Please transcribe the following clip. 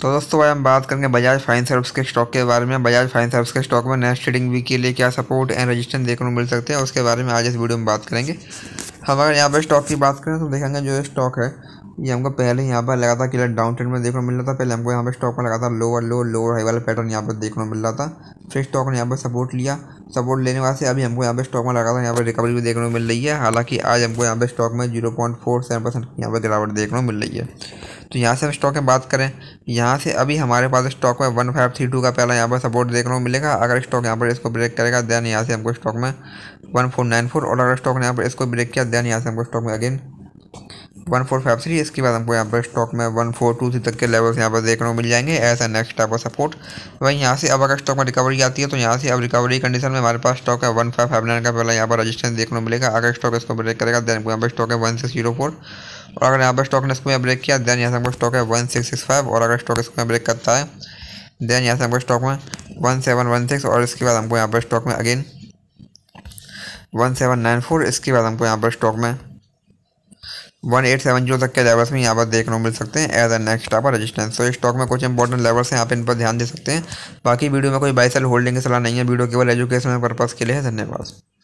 तो दोस्तों भाई हम बात करेंगे बजाज फाइन सर्विस के स्टॉक के बारे में। बजाज फाइन सर्विस के स्टॉक में नेक्स्ट ट्रेडिंग वीक के लिए क्या सपोर्ट एंड रेजिस्टेंस देखने को मिल सकते हैं, उसके बारे में आज इस वीडियो में बात करेंगे। हम अगर यहाँ पर स्टॉक की बात करें तो देखेंगे जो स्टॉक है ये हमको पहले यहाँ पर लगा था क्लियर डाउन ट्रेंड में देखने को मिल रहा था। पहले हमको यहाँ पर स्टॉक में लगा था लोअर लो लोअर हाई वाला पैटर्न यहाँ पर देखने को मिल रहा था। फिर स्टॉक ने यहाँ पर सपोर्ट लिया, सपोर्ट लेने वाले से अभी हमको यहाँ पर स्टॉक में लगा था यहाँ पर रिकवरी भी देखने को मिल रही है। हालांकि आज हमको यहाँ पर स्टॉक में 0.47% यहाँ पर गिरावट देखने को मिल रही है। तो यहाँ से हम स्टॉक में बात करें, यहाँ से अभी हमारे पास स्टॉक में 1532 का पहला यहाँ पर सपोर्ट देखने को मिलेगा। अगर स्टॉक यहाँ पर इसको ब्रेक करेगा देन यहाँ से हमको स्टॉक में 1494, और अगर स्टॉक ने यहाँ पर इसको ब्रेक किया देन यहाँ से हमको स्टॉक में अगेन 1453। इसके बाद हमको यहाँ पर स्टॉक में 1423 तक के लेवल्स यहाँ पर देखने को मिल जाएंगे ऐसा नेक्स्ट टाइप ऑफ सपोर्ट। वहीं यहाँ से अब अगर स्टॉक में रिकवरी आती है तो यहाँ से अब रिकवरी कंडीशन में हमारे पास स्टॉक है 1559 का पहला यहाँ पर रजिस्टेंस देखने को मिलेगा। अगर स्टॉक इसको ब्रेक करेगा देन हमको यहाँ पर स्टॉक है 1604, और अगर यहाँ पर स्टॉक ने इसको ब्रेक किया देन यहाँ से हमको स्टॉक है 1665, और अगर स्टॉक इसको ब्रेक करता है देन यहाँ से हमको स्टॉक में 1716, और इसके बाद हमको यहाँ पर स्टॉक में अगेन 1794। इसके बाद हमको यहाँ पर स्टॉक में 1870 तक के लेवल्स में यहाँ पर देखने को मिल सकते हैं as a next type resistance. तो इस स्टॉक में कुछ इंपॉर्टेंट लेवल्स हैं, यहाँ पे इन पर ध्यान दे सकते हैं। बाकी वीडियो में कोई बाय सेल होल्डिंग की सलाह नहीं है, वीडियो केवल एजुकेशनल पर्पज़ के लिए है। धन्यवाद।